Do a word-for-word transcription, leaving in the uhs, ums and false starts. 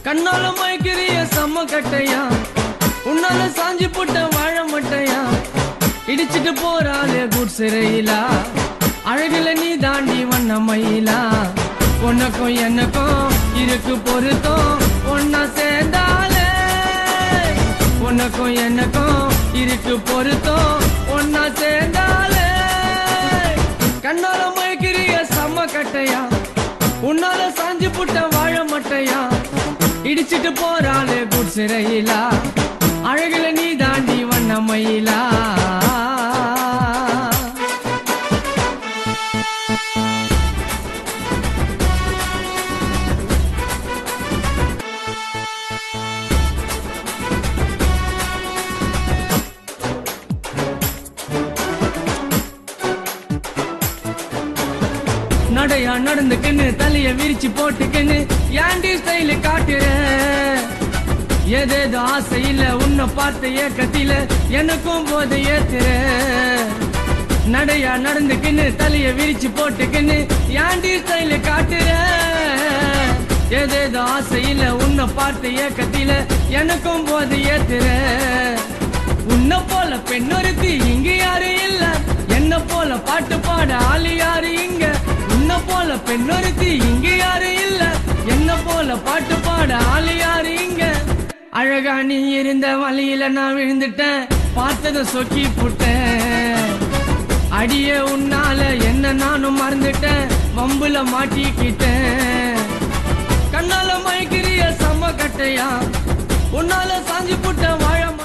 கண்ணால மயக்கிறிய செம்ம கட்டையா உன்னால சாஞ்சி போட்ட வாழ மட்டையா இடிச்சிட்டு போறாளே குட் சிறையிலா அழகுல நீ தாண்டி வண்ண மயிலா உனக்கும் எனக்கும் இருக்கு பொருத்தம் ஒன்னா சேர்ந்தாலே உனக்கும் எனக்கும் இருக்கு பொருத்தம் ஒன்னா சேர்ந்தாலே கண்ணால மயக்கிறிய செம்ம கட்டையா உன்னால சாஞ்சி புட்ட வாழ மட்டையா இடிச்சிட்டு போறாளே குட் சிறையிலா அழகுல நீ தாண்டி வண்ண மயிலா நடையா நடந்துக்குன்னு தலைய விரிச்சு போட்டுக்குன்னு ஏண்டி ஸ்டைல காட்டுற ஏதேதோ ஆசை இல்ல உன்னை பார்த்த ஏக்கத்தில எனக்கும் போது ஏத்துற நடையா நடந்துக்குன்னு தலைய விரிச்சு போட்டுக்குன்னு ஏண்டி ஸ்டைல காட்டுற ஏதேதோ ஆசை இல்ல உன்னை பார்த்த ஏக்கத்தில எனக்கும் போது ஏத்துற உன்னை போல பெண்ணொருத்தி இங்க யாரு இல்ல என்ன போல பாட்டு பாட ஆளு யாரு இங்க உன்னை போல பெண்ணொருத்தி இங்க யாரு இல்ல என்ன போல பாட்டு பாட ஆளு யாரு இங்க அழகா நீ இருந்த வழியில நான் விழுந்துட்டேன் பார்த்தத சொக்கி புட்டேன் அடியே உன்னால என்ன நானும் மறந்துட்டேன் வம்புல மாட்டிக்கிட்டேன் கண்ணால மயக்கிறிய செம்ம கட்டையா உன்னால சாஞ்சி புட்ட வாழ